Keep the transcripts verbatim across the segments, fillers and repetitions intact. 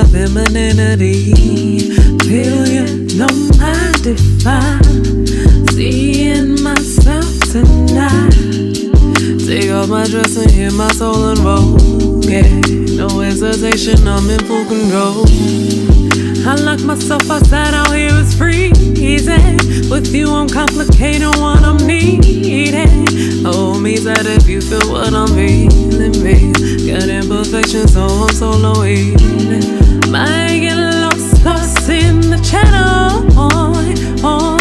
my femininity. Feel you know my divine. Seeing myself tonight. Take off my dress and hear my soul unroll. Yeah, no hesitation, I'm in full control. I lock myself outside, out here it's freezing. With you I'm complicating what I'm needing. Hold me tight if you feel what I'm feeling, babe. Got imperfections, so I'm solo eating. Might get lost, lost in the channel. Oh, oh.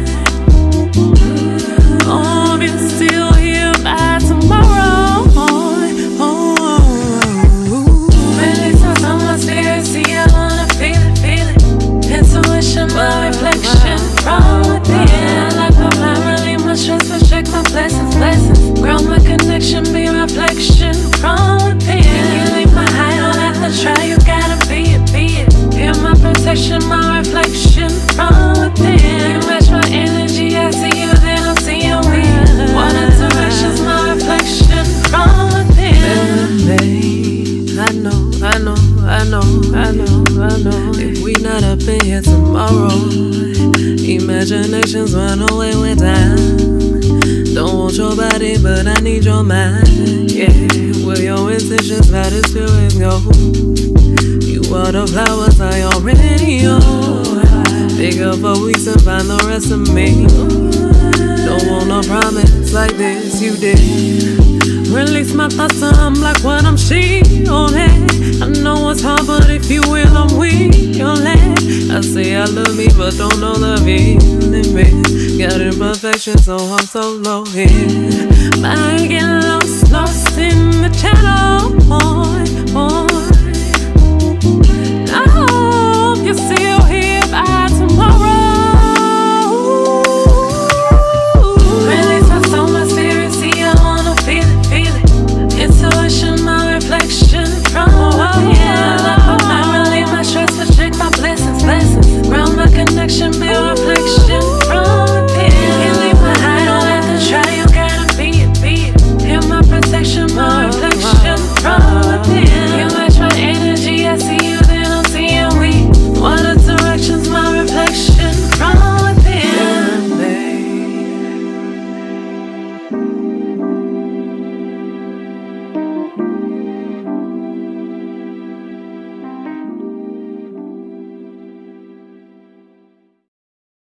Oh, be still here by tomorrow. Oh, oh. Release my soul, my spirit, see I wanna feel it, feel it. Intuition, my reflection from within. Like my family, my stress, but check my blessings, blessings. Ground my connection, be reflection from within. You leave my high, don't have to try, you gotta be it, be it. Feel my protection, my reflection from within. You match my energy, I see you, then I see you with one interactions, my reflection from within. Baby, I know, I know, I know, I know, I know. If we not up in here tomorrow, imaginations run away with time. Don't want your body, but I need your mind. Yeah, where your intentions, how the spirits go. You are the flowers I already own. Pick up for weeks and find the rest of me. Don't want no promise like this, you did. Release my thoughts, so I'm like what I'm shielding. I know it's hard, but if you will, I'm willing. I say I love me, but don't know the feeling, babe. Got imperfections, so I'm solo here. Might get lost, lost in the channel.